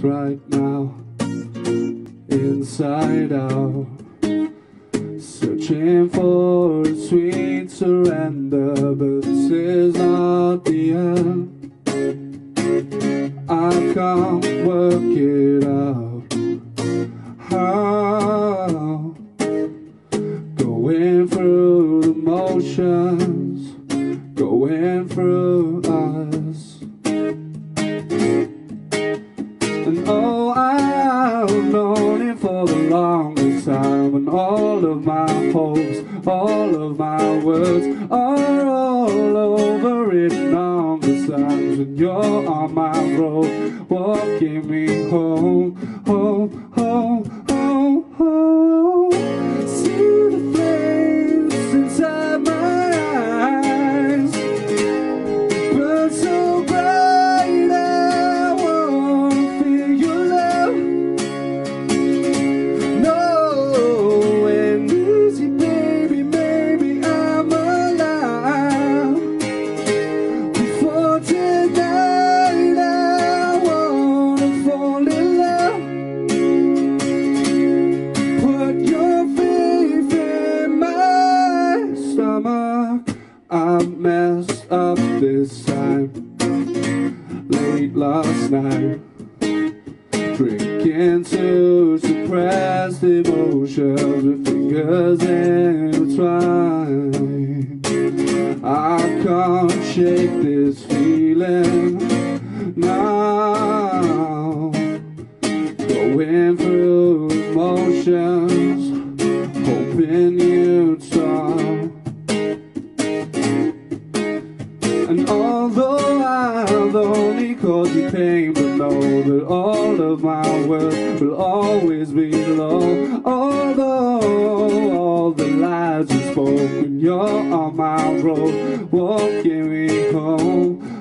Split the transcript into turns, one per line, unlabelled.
right now, inside out, searching for a sweet surrender, but this is not the end. I can't work it out. How? Going through the motions, going through us. And oh, I've known it for the longest time, and all of my hopes, all of my words are all over written on the signs. When you're on my road, walking me home, home, home, home, home. See the flames inside my eyes, burn so bright, I wanna feel your love. No, and easy, baby, maybe I'm alive. Before tonight, I wanna fall in love. Put your faith in my stomach. I messed up this time, late last night, drinking to suppress emotions with fingers intertwined. I can't shake this feeling now, going through emotions, hoping you'd stop. And although I've only caused you pain, but know that all of my words will always be low. Although all the lies you spoke when you're on my road, walking me home.